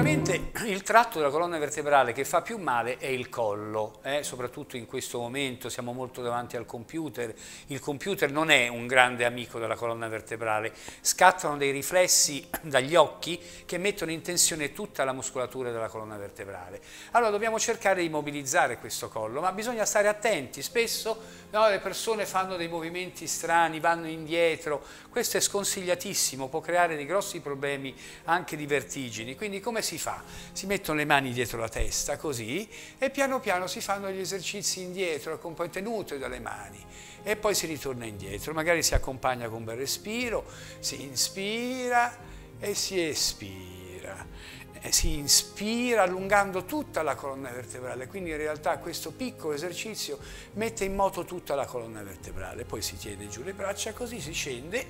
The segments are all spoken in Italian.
Sicuramente il tratto della colonna vertebrale che fa più male è il collo, soprattutto in questo momento siamo molto davanti al computer, il computer non è un grande amico della colonna vertebrale, scattano dei riflessi dagli occhi che mettono in tensione tutta la muscolatura della colonna vertebrale. Allora dobbiamo cercare di mobilizzare questo collo, ma bisogna stare attenti, spesso le persone fanno dei movimenti strani, vanno indietro, questo è sconsigliatissimo, può creare dei grossi problemi anche di vertigini, quindi come si fa? Si mettono le mani dietro la testa, così, e piano piano si fanno gli esercizi indietro, tenute dalle mani, e poi si ritorna indietro, magari si accompagna con un bel respiro, si inspira e si espira. Si inspira allungando tutta la colonna vertebrale, quindi in realtà questo piccolo esercizio mette in moto tutta la colonna vertebrale, poi si tiene giù le braccia, così si scende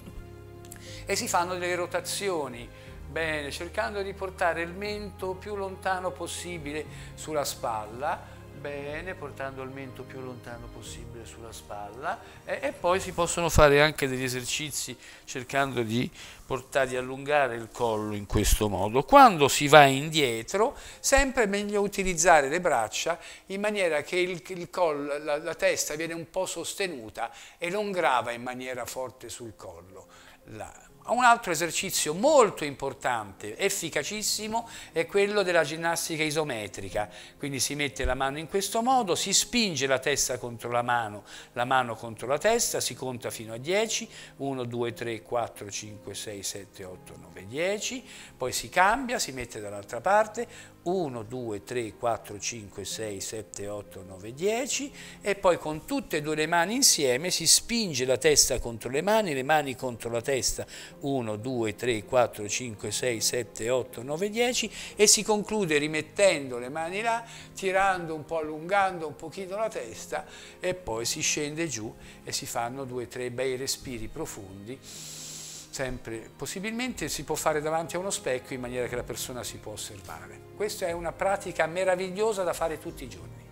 e si fanno delle rotazioni, bene, cercando di portare il mento più lontano possibile sulla spalla, bene, portando il mento più lontano possibile sulla spalla e poi si possono fare anche degli esercizi cercando di allungare il collo in questo modo. Quando si va indietro, sempre è meglio utilizzare le braccia in maniera che il collo, la testa viene un po' sostenuta e non grava in maniera forte sul collo. Un altro esercizio molto importante, efficacissimo, è quello della ginnastica isometrica, quindi si mette la mano in questo modo, si spinge la testa contro la mano contro la testa, si conta fino a 10, 1, 2, 3, 4, 5, 6, 7, 8, 9, 10, poi si cambia, si mette dall'altra parte, 1, 2, 3, 4, 5, 6, 7, 8, 9, 10 e poi con tutte e due le mani insieme si spinge la testa contro le mani contro la testa, 1, 2, 3, 4, 5, 6, 7, 8, 9, 10 e si conclude rimettendo le mani là, tirando un po', allungando un pochino la testa e poi si scende giù e si fanno 2 o 3 bei respiri profondi. Sempre, possibilmente si può fare davanti a uno specchio in maniera che la persona si può osservare. Questa è una pratica meravigliosa da fare tutti i giorni.